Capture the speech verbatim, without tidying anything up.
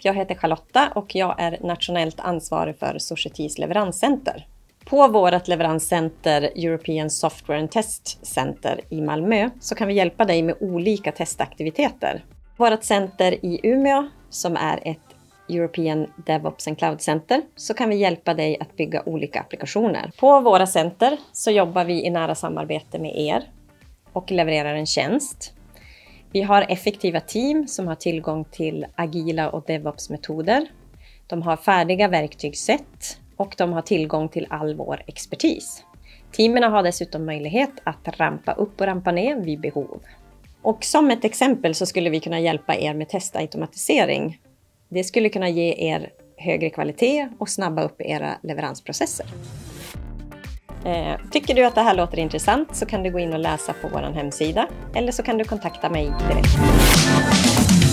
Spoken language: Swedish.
jag heter Charlotta och jag är nationellt ansvarig för Societys leveranscenter. På vårt leveranscenter European Software and Test Center i Malmö så kan vi hjälpa dig med olika testaktiviteter. Vårt center i Umeå som är ett European DevOps and Cloud Center så kan vi hjälpa dig att bygga olika applikationer. På våra center så jobbar vi i nära samarbete med er och levererar en tjänst. Vi har effektiva team som har tillgång till agila och DevOps-metoder. De har färdiga verktygssätt och de har tillgång till all vår expertis. Teamen har dessutom möjlighet att rampa upp och rampa ner vid behov. Och som ett exempel så skulle vi kunna hjälpa er med testautomatisering. Det skulle kunna ge er högre kvalitet och snabba upp era leveransprocesser. Eh, tycker du att det här låter intressant så kan du gå in och läsa på vår hemsida eller så kan du kontakta mig direkt.